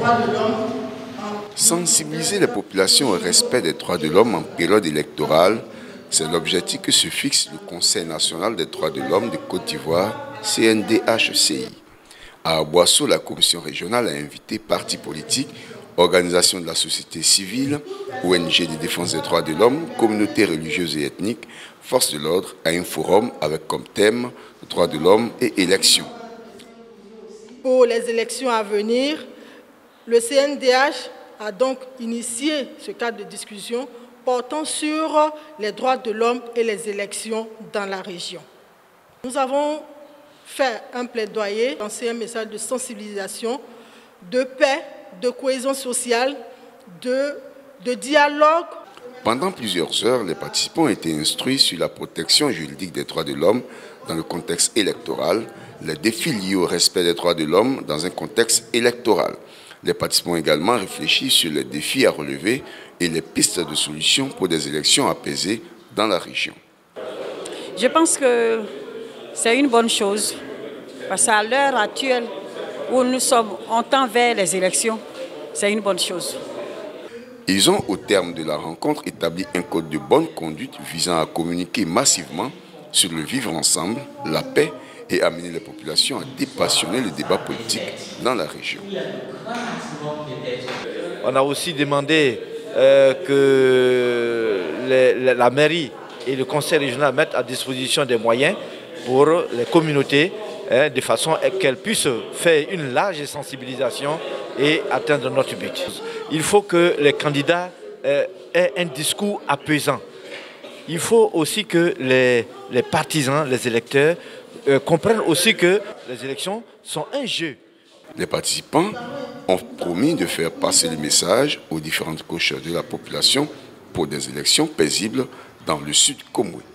droits de l'homme. Sensibiliser les populations au respect des droits de l'homme en période électorale, c'est l'objectif que se fixe le Conseil national des droits de l'homme de Côte d'Ivoire, CNDH-CI. À Boisseau, la commission régionale a invité partis politiques, organisations de la société civile, ONG de défense des droits de l'homme, communautés religieuses et ethniques, forces de l'ordre à un forum avec comme thème droits de l'homme et élections. Pour les élections à venir, le CNDH a donc initié ce cadre de discussion portant sur les droits de l'homme et les élections dans la région. Nous avons fait un plaidoyer, lancé un message de sensibilisation, de paix, de cohésion sociale, de dialogue. Pendant plusieurs heures, les participants ont été instruits sur la protection juridique des droits de l'homme dans le contexte électoral, les défis liés au respect des droits de l'homme dans un contexte électoral. Les participants ont également réfléchi sur les défis à relever et les pistes de solutions pour des élections apaisées dans la région. Je pense que c'est une bonne chose, parce qu'à l'heure actuelle où nous sommes, on tend vers les élections, c'est une bonne chose. Ils ont, au terme de la rencontre, établi un code de bonne conduite visant à communiquer massivement sur le vivre ensemble, la paix et amener les populations à dépassionner le débat politique dans la région. On a aussi demandé que la mairie et le conseil régional mettent à disposition des moyens pour les communautés, de façon qu'elles puissent faire une large sensibilisation et atteindre notre but. Il faut que les candidats aient un discours apaisant. Il faut aussi que les partisans, les électeurs, comprennent aussi que les élections sont un jeu. Les participants ont promis de faire passer le message aux différentes couches de la population pour des élections paisibles dans le sud Komwe.